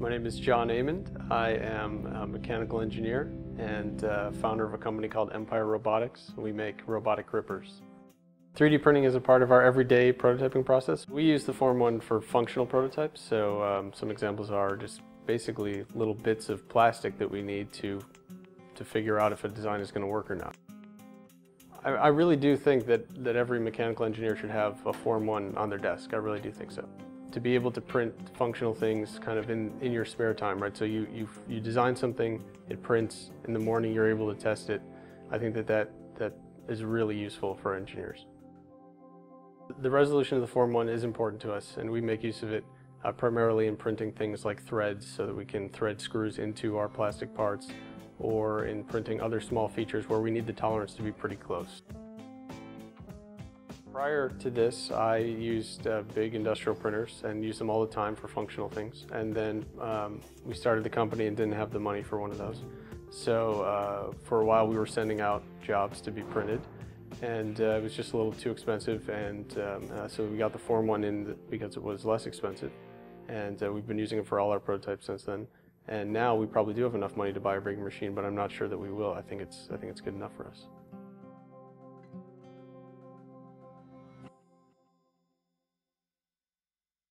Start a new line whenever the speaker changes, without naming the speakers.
My name is John Amond. I am a mechanical engineer and founder of a company called Empire Robotics. We make robotic rippers. 3D printing is a part of our everyday prototyping process. We use the Form 1 for functional prototypes, so some examples are just basically little bits of plastic that we need to figure out if a design is going to work or not. I really do think that every mechanical engineer should have a Form 1 on their desk. I really do think so. To be able to print functional things kind of in your spare time, right? So you design something, it prints, in the morning you're able to test it. I think that is really useful for engineers. The resolution of the Form 1 is important to us, and we make use of it primarily in printing things like threads so that we can thread screws into our plastic parts, or in printing other small features where we need the tolerance to be pretty close. Prior to this, I used big industrial printers and used them all the time for functional things. And then we started the company and didn't have the money for one of those. So for a while we were sending out jobs to be printed, and it was just a little too expensive, and so we got the Form 1 in because it was less expensive. And we've been using it for all our prototypes since then. And now we probably do have enough money to buy a bigger machine, but I'm not sure that we will. I think it's good enough for us.